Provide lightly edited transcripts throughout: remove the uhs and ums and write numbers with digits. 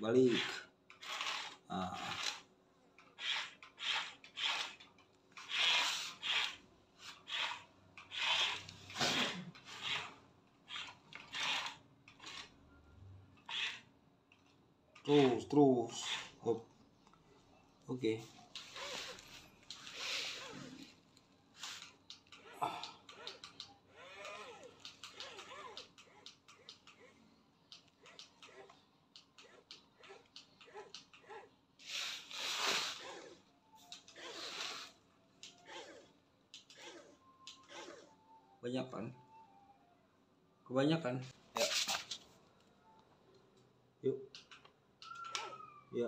balik. Nah. Terus. Hop. Oke. Kebanyakan. Ya. Yuk. Ya.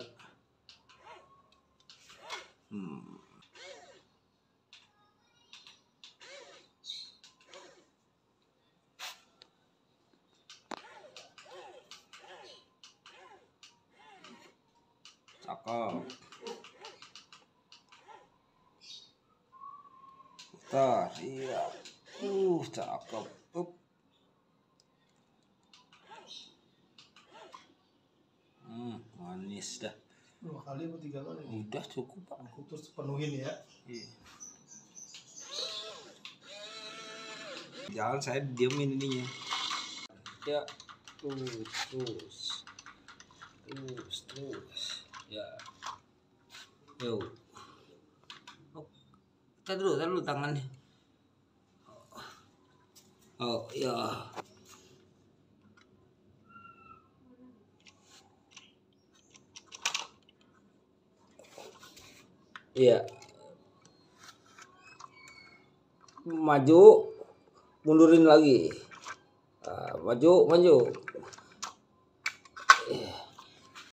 Cakep. Putar, iya. Cakep. Manis dah. 2 kali atau 3 kali? Udah cukup, Pak. Aku terus penuhin ya. Iya. Jangan saya diemin ininya. Ya, terus. Ya. Yo. Tahan dulu tangannya. Oh, ya. Iya. Maju, mundurin lagi. Maju.